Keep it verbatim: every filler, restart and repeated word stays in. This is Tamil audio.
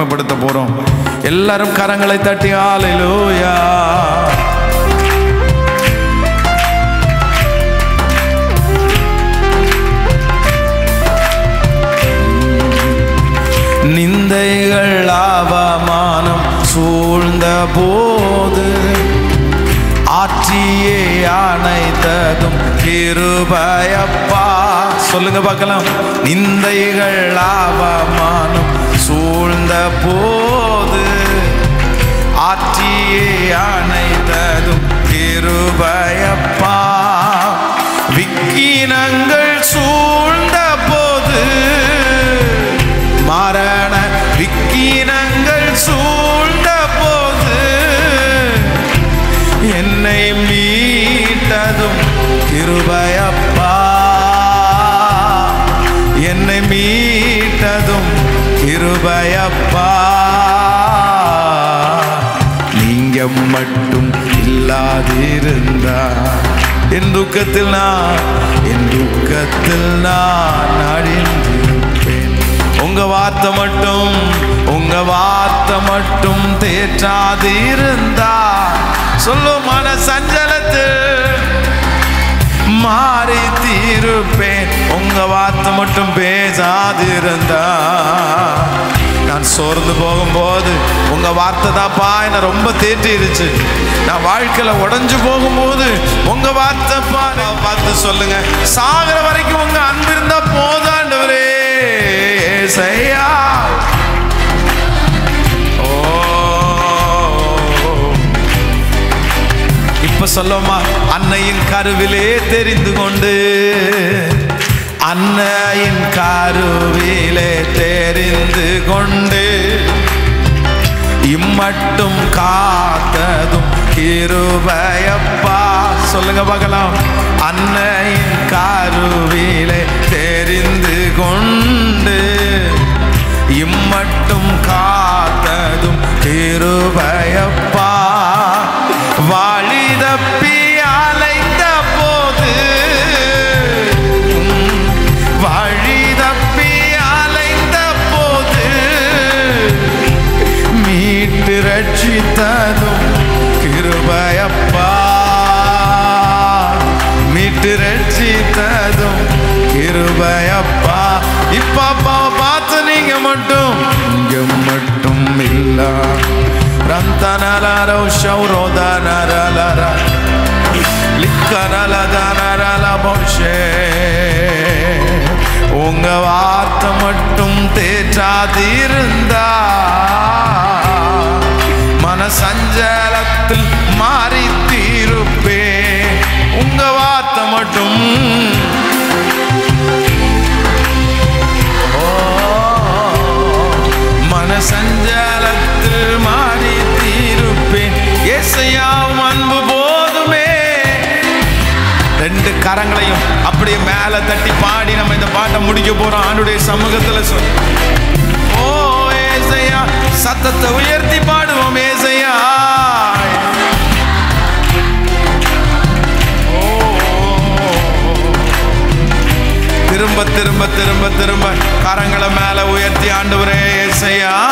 மகிமைப்படுத்த போறோம். எல்லாரும் கரங்களை தட்டி ஹல்லேலூயா. நிந்தைகள் அவமானம் சூழ்ந்த போது ஆற்றியே அணைத்ததும் கிருபையப்பா. சொல்லுங்க பார்க்கலாம். நிந்தைகள் அவமானம் சூழ்ந்த போது ஆற்றியே அணைத்ததும் கிருபையப்பா. விக்கினங்கள் சூழ்ந்த போது மரண விக்கினங்கள் சூழ்ந்த போது என்னை மீட்டதும் கிருபையப்பா. என்னை மீட்டதும் கிருபையப்பா. நீங்க மட்டும் இல்லாதிருந்தா என் துக்கத்தில் நான் என் துக்கத்தில் நான் அழிந்திருப்பேன். உங்க வார்த்தை மட்டும் உங்க வார்த்தை மட்டும் தேற்றாதிருந்தா சொல்லும் மன சஞ்சலத்தில் மாறி தீருப்பேன். உங்க வார்த்தை மட்டும் பேசாதிருந்தா நான் சோர்ந்து போகும்போது உங்க வார்த்தை தான்ப்பா என்ன ரொம்ப தேற்றிருச்சு. நான் வாழ்க்கையில உடஞ்சு போகும்போது உங்க வார்த்தை பார்த்து சொல்லுங்க. சாகிற வரைக்கும் உங்க அன்பு இருந்தா போதாண்டவரே ஏசையா. ஓ இப்ப சொல்லுமா. அன்னையின் கருவிலே தெரிந்து கொண்டு அன்னையின் கருவிலே தெரிந்து கொண்டு இம்மட்டும் காத்ததும் கிருபையப்பா. சொல்லுங்க பார்க்கலாம். அன்னையின் கருவிலே தெரிந்து கொண்டு இம்மட்டும் காத்ததும் கிருபையப்பா. வாழி தப்பி அலைந்த போது வழி தப்பி அலைந்த போது மீட்டு ரட்சித்ததும் கிருபையப்பா. மீட்டு ரட்சித்ததும் கிருபையப்பா. இப்ப அப்பாவை பார்த்து நீங்க மட்டும் இங்க மட்டும் இல்ல ரந்தனலரோ ஷௌரோதனரலர லிக்கனலதனரலபோஷே. உங்க வார்த்தை மட்டும் தேற்றாதிருந்தா மன சஞ்சலத்தில் மாறி தீருப்பே. உங்க வார்த்தை மட்டும் மன சஞ்சலத்தில் மாறி தீருப்பேன். ஏசையாவும் அன்பு போதுமே. ரெண்டு கரங்களையும் அப்படியே மேல தட்டி பாடி நம்ம இந்த பாட்டை முடிக்க போறோம். ஆண்டுடைய சமூகத்துல சொல். ஓ ஏசையா சத்தத்தை உயர்த்தி பாடுவோம். ஏசையா திரும்ப திரும்ப திரும்ப திரும்ப கரங்களை மேல உயர்த்தி ஆண்டவரே ஏசையா